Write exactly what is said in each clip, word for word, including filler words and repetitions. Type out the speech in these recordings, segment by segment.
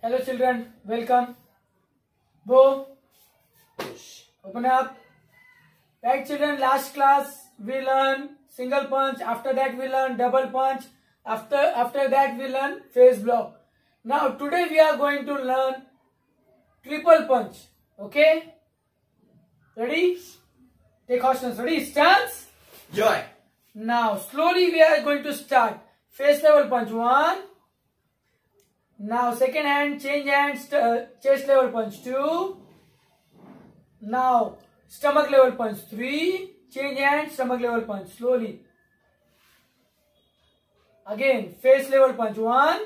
Hello children, welcome. Boom. Open up. Right children, last class we learn single punch. After that we learn double punch. After after that we learn face block. Now today we are going to learn triple punch. Okay? Ready? Take caution. Ready? Stance. Joy. Now slowly we are going to start. Face level punch. One. Now second hand, change hands, uh, chest level punch. Two. Now stomach level punch. Three. Change hands, stomach level punch. Slowly. Again, face level punch. One.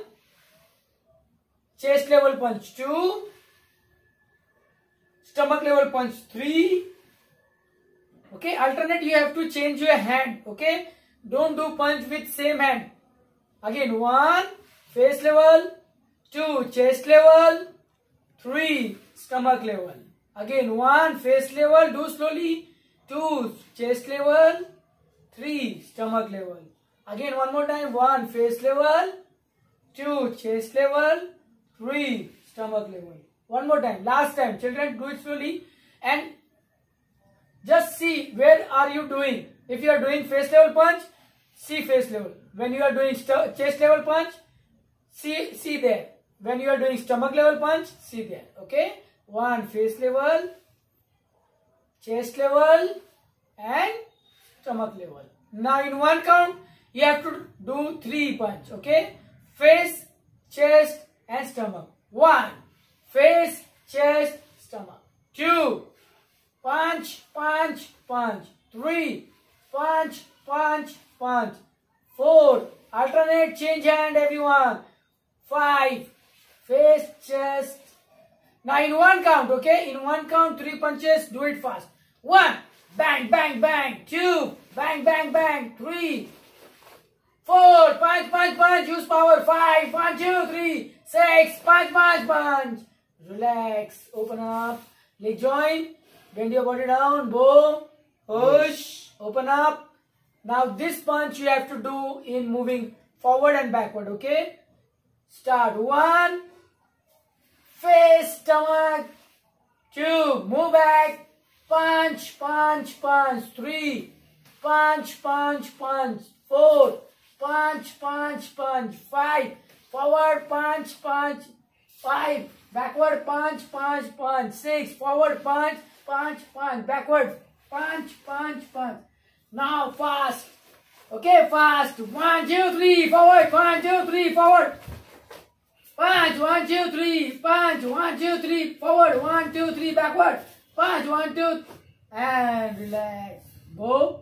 Chest level punch. Two. Stomach level punch. Three. Okay, alternate you have to change your hand. Okay, don't do punch with same hand. Again, one. Face level. Two, chest level. Three, stomach level. Again, one, face level. Do slowly. Two, chest level. Three, stomach level. Again, one more time. One, face level. Two, chest level. Three, stomach level. One more time. Last time. Children, do it slowly. And just see where are you doing. If you are doing face level punch, see face level. When you are doing chest level punch, see, see there. When you are doing stomach level punch, see there. Okay? One, face level, chest level, and stomach level. Now in one count, you have to do three punch. Okay? Face, chest, and stomach. One, face, chest, stomach. Two, punch, punch, punch. Three, punch, punch, punch. Four, alternate change hand everyone. Five, face, chest. Now in one count, okay? In one count, three punches, do it fast. One, bang, bang, bang. Two, bang, bang, bang. Three, four, punch, punch, punch. Use power. Five, one, two, three, six, punch, punch, punch. Relax, open up, leg join, bend your body down, boom, push, open up. Now this punch you have to do in moving forward and backward, okay? Start. One, face, stomach. Two, move back. Punch, punch, punch. Three, punch, punch, punch. Four, punch, punch, punch. Five, forward, punch, punch. Five, backward, punch, punch, punch. Six, forward, punch, punch, punch. Backward, punch, punch, punch. Now fast. Okay, fast. One, two, three, forward. One, two, three, forward. Punch, one, two, three, punch, one, two, three, forward, one, two, three, backward, punch, one, two, and relax. Go,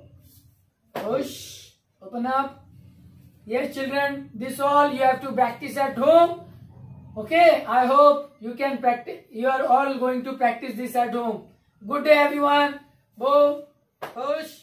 push, open up. Yes, children, this all you have to practice at home. Okay, I hope you can practice. You are all going to practice this at home. Good day, everyone. Go, push.